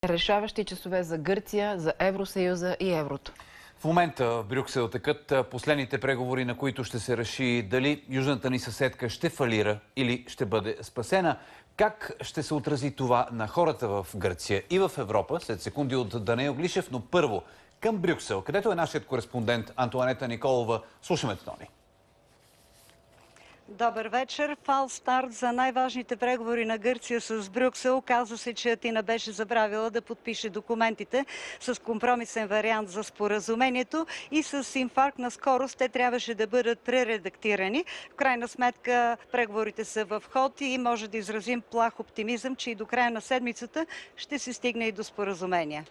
Решаващи часове за Гърция, за Евросъюза и еврото. В момента в Брюксел текат последните преговори, на които ще се реши дали южната ни съседка ще фалира или ще бъде спасена. Как ще се отрази това на хората в Гърция и в Европа? След секунди от Даниел Глишев, но първо към Брюксел, където е нашият кореспондент Антоанета Николова. Слушаме, Тони. Добър вечер. Фал старт за най-важните преговори на Гърция с Брюксел. Казва се, че Атина беше забравила да подпише документите с компромисен вариант за споразумението и с инфаркт на скорост те трябваше да бъдат прередактирани. В крайна сметка преговорите са в ход и може да изразим плах оптимизъм, че и до края на седмицата ще се стигне и до споразумения.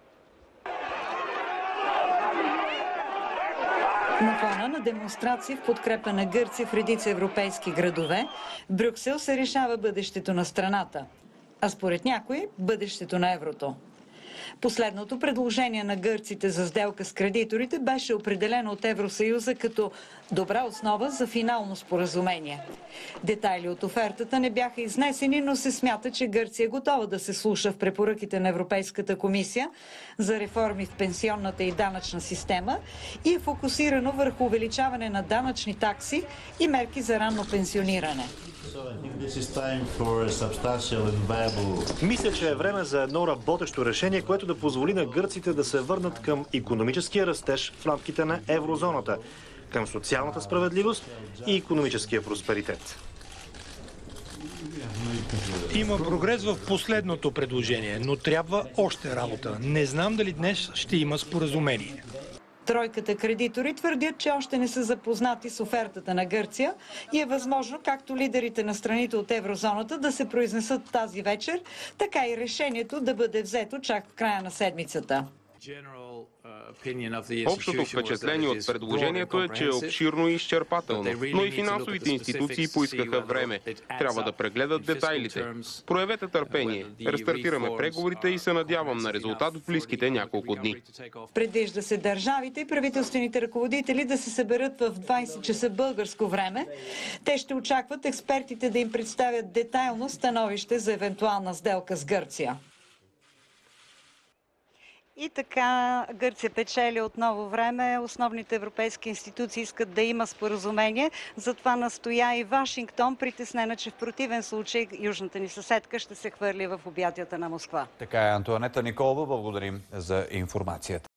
На фона на демонстрации в подкрепа на Гърция в редица европейски градове, Брюксел се решава бъдещето на страната, а според някои бъдещето на еврото. Последното предложение на гърците за сделка с кредиторите беше определено от Евросъюза като добра основа за финално споразумение. Детайли от офертата не бяха изнесени, но се смята, че Гърция е готова да се слуша в препоръките на Европейската комисия за реформи в пенсионната и данъчна система и е фокусирано върху увеличаване на данъчни такси и мерки за ранно пенсиониране. Мисля, че е време за едно работещо решение, което да позволи на гърците да се върнат към икономическия растеж в рамките на еврозоната, към социалната справедливост и икономическия просперитет. Има прогрес в последното предложение, но трябва още работа. Не знам дали днес ще има споразумение. Тройката кредитори твърдят, че още не са запознати с офертата на Гърция и е възможно както лидерите на страните от еврозоната да се произнесат тази вечер, така и решението да бъде взето чак в края на седмицата. Общото впечатление от предложението е, че е обширно и изчерпателно, но и финансовите институции поискаха време. Трябва да прегледат детайлите. Проявете търпение. Рестартираме преговорите и се надявам на резултат в близките няколко дни. Предвижда се държавите и правителствените ръководители да се съберат в 20 часа българско време. Те ще очакват експертите да им представят детайлно становище за евентуална сделка с Гърция. И така Гърция печели отново време. Основните европейски институции искат да има споразумение. Затова настоя и Вашингтон, притеснена, че в противен случай южната ни съседка ще се хвърли в обятията на Москва. Така е, Антоанета Николова. Благодарим за информацията.